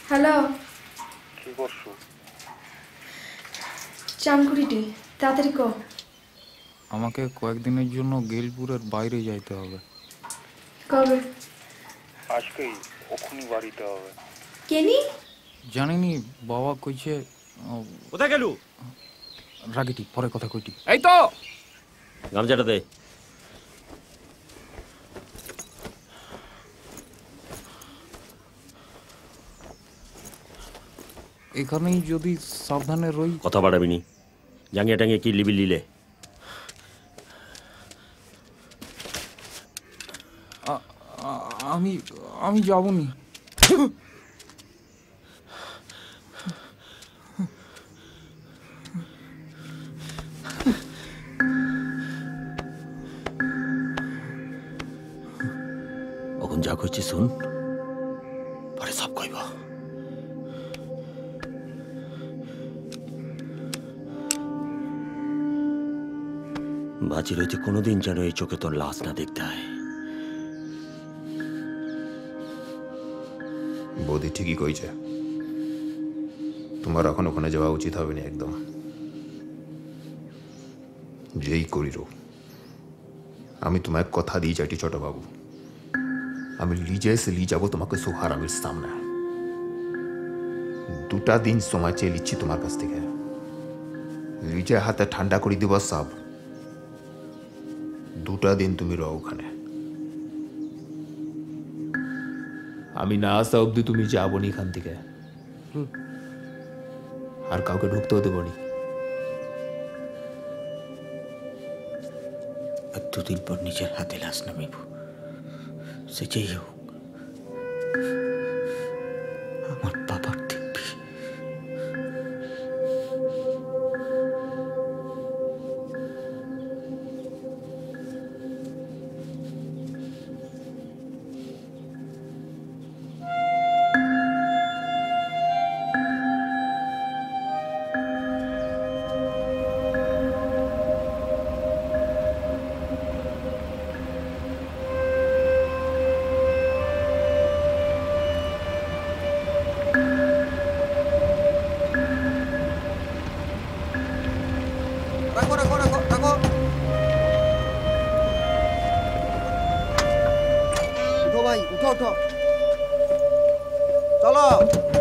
Hello, কি করছো? চানকুড়িটি তাড়াতাড়ি কো। আমাকে কয়েকদিনের জন্য গেলপুরের বাইরে যাইতে হবে। কবে? আজকেই ওখানে বাড়িতে হবে। কেনি? জানিনি, বাবা কইছে। কোথায় গেলু? রাগিটি পরে কথা কইটি। এই তো গামছাটা দে। এখানেই যদি সাবধানে রই। কথা বাড়াবি নি। জাঙ্গিয়া টাঙ্গিয়ে কি লিবি লিলে? আমি আমি যাবনি। এখন যা করছি শুন, পরে সব কইব। বাঁচি রইতে কোনোদিন যেন এই চোখে তোর লাশ না দেখতে হয়। বৌদি ঠিকই কইছে, তোমার এখন ওখানে যাওয়া উচিত হবে না একদম। যেই করির আমি তোমায় কথা দিয়ে যাইটি ছোট বাবু, আমি লিজে এসে লি যাবো তোমাকে সুহারামির সামনে। 2টা দিন সময় চেয়ে লিচ্ছি তোমার কাছ থেকে। লিজে হাতে ঠান্ডা করে দিব সব। 2টা দিন তুমি রও ওখানে। আমি না আসা অব্দি তুমি যাবো নি এখান থেকে, আর কাউকে ঢুকতেও দেবো নি। 2 দিন পর নিজের হাতে লাশ নামিব, সে যেই হোক। আমার বাবার দেখবি। রাখো রাখো রাখো রাখো। উঠো ভাই, উঠো উঠো, চলো।